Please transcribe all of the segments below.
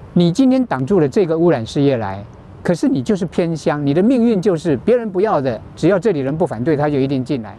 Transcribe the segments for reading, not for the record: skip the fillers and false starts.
你今天挡住了这个污染事业来，可是你就是偏乡，你的命运就是别人不要的，只要这里人不反对，他就一定进来。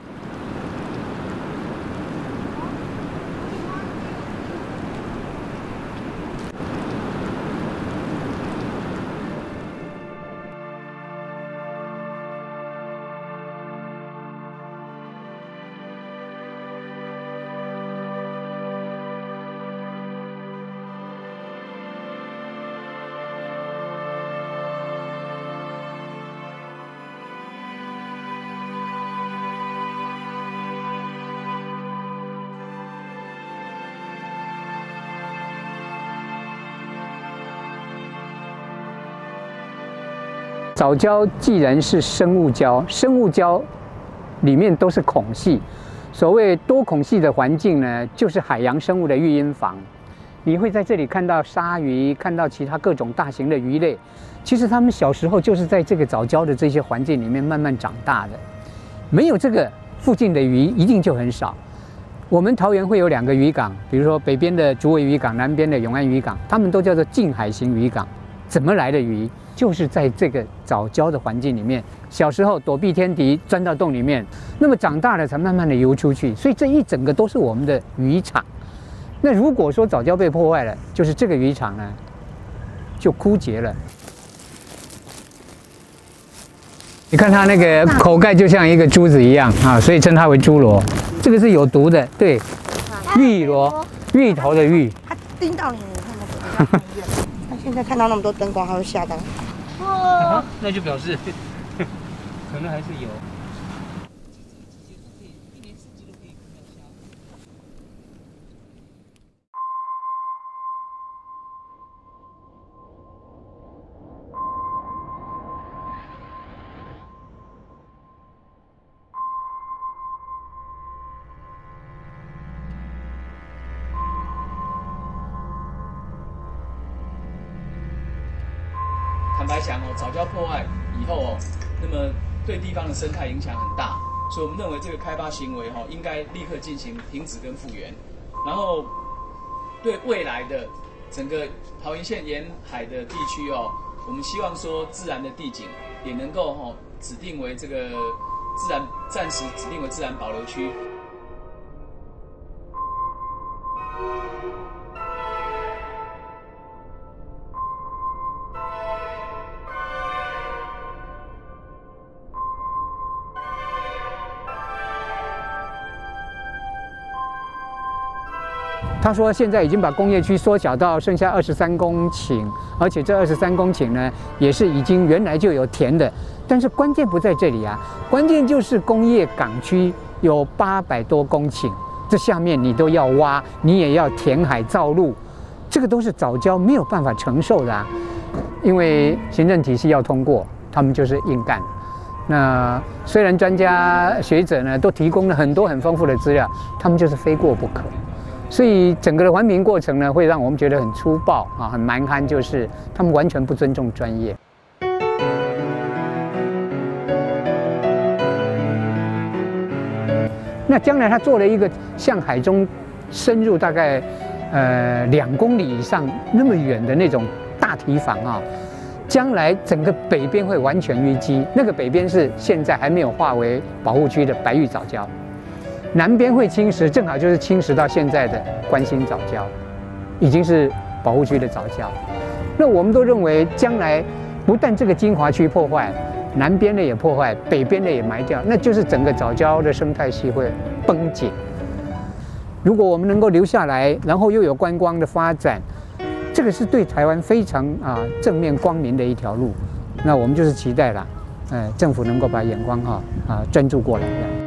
藻礁既然是生物礁，生物礁里面都是孔隙。所谓多孔隙的环境呢，就是海洋生物的育婴房。你会在这里看到鲨鱼，看到其他各种大型的鱼类。其实它们小时候就是在这个藻礁的这些环境里面慢慢长大的。没有这个，附近的鱼一定就很少。我们桃园会有2个渔港，比如说北边的竹围渔港，南边的永安渔港，它们都叫做近海型渔港。怎么来的鱼？就是在这个藻礁的环境里面，小时候躲避天敌，钻到洞里面，那么长大了才慢慢的游出去，所以这一整个都是我们的渔场。那如果说藻礁被破坏了，就是这个渔场呢就枯竭了。你看它那个口盖就像一个珠子一样啊，所以称它为珠螺。这个是有毒的，对，芋螺，芋头的芋。 它叮到你，你看那个。他现在看到那么多灯光，他会吓到。 哦，那就表示可能还是有。 坦白讲藻礁破坏以后那么对地方的生态影响很大，所以我们认为这个开发行为应该立刻进行停止跟复原，然后对未来的整个桃园县沿海的地区我们希望说自然的地景也能够指定为这个暂时指定为自然保留区。 他说现在已经把工业区缩小到剩下23公顷，而且这23公顷呢，也是已经原来就有田的。但是关键不在这里啊，关键就是工业港区有800多公顷，这下面你都要挖，你也要填海造路，这个都是藻礁没有办法承受的啊。因为行政体系要通过，他们就是硬干。那虽然专家学者呢都提供了很多很丰富的资料，他们就是非过不可。所以整个的环评过程呢，会让我们觉得很粗暴啊，很蛮憨，就是他们完全不尊重专业。那将来他做了一个向海中深入大概2公里以上那么远的那种大堤防啊，将来整个北边会完全淤积，那个北边是现在还没有划为保护区的白玉藻礁。南边会侵蚀，正好就是侵蚀到现在的关心藻礁，已经是保护区的藻礁。那我们都认为，将来不但这个精华区破坏，南边的也破坏，北边的也埋掉，那就是整个藻礁的生态系会崩解。如果我们能够留下来，然后又有观光的发展，这个是对台湾非常正面光明的一条路。那我们就是期待啦，政府能够把眼光专注过来。